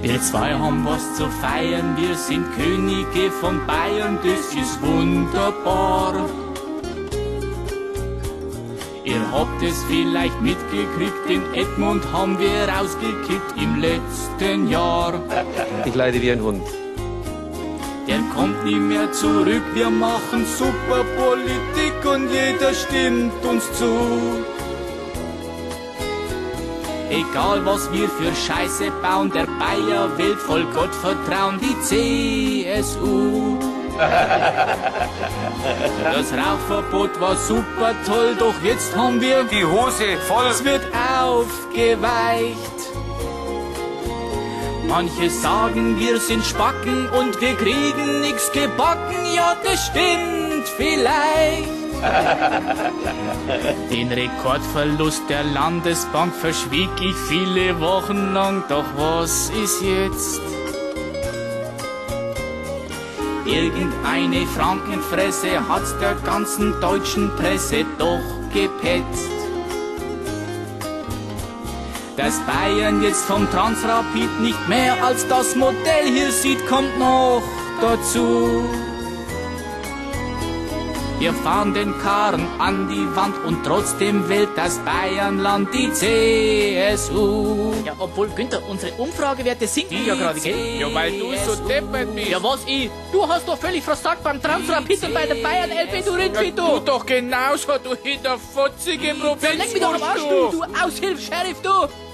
Wir zwei haben was zu feiern, wir sind Könige von Bayern, das ist wunderbar. Ihr habt es vielleicht mitgekriegt, den Edmund haben wir rausgekickt im letzten Jahr. Ich leide wie ein Hund. Der kommt nie mehr zurück, wir machen super Politik und jeder stimmt uns zu. Egal was wir für Scheiße bauen, der Bayer wählt voll Gottvertrauen die CSU. Das Rauchverbot war super toll, doch jetzt haben wir Die Hose voll. es wird aufgeweicht. Manche sagen, wir sind Spacken und wir kriegen nix gebacken. Ja, das stimmt vielleicht. Den Rekordverlust der Landesbank verschwieg ich viele Wochen lang. Doch was ist jetzt? Irgendeine Frankenfresse hat's der ganzen deutschen Presse doch gepetzt. Dass Bayern jetzt vom Transrapid nicht mehr als das Modell hier sieht, kommt noch dazu. Wir fahren den Karren an die Wand und trotzdem wählt das Bayernland die CSU. Ja, obwohl, Günther, unsere Umfragewerte sinken ja gerade, gell? Ja, weil du so deppert bist. Ja, was ich? Du hast doch völlig versagt beim Transrapid und bei der Bayern-LP, du Rindvieh, Du du! doch genauso, du hinterfotzige Ja, leck mich doch am Arsch, du Aushilfs-Sheriff, du!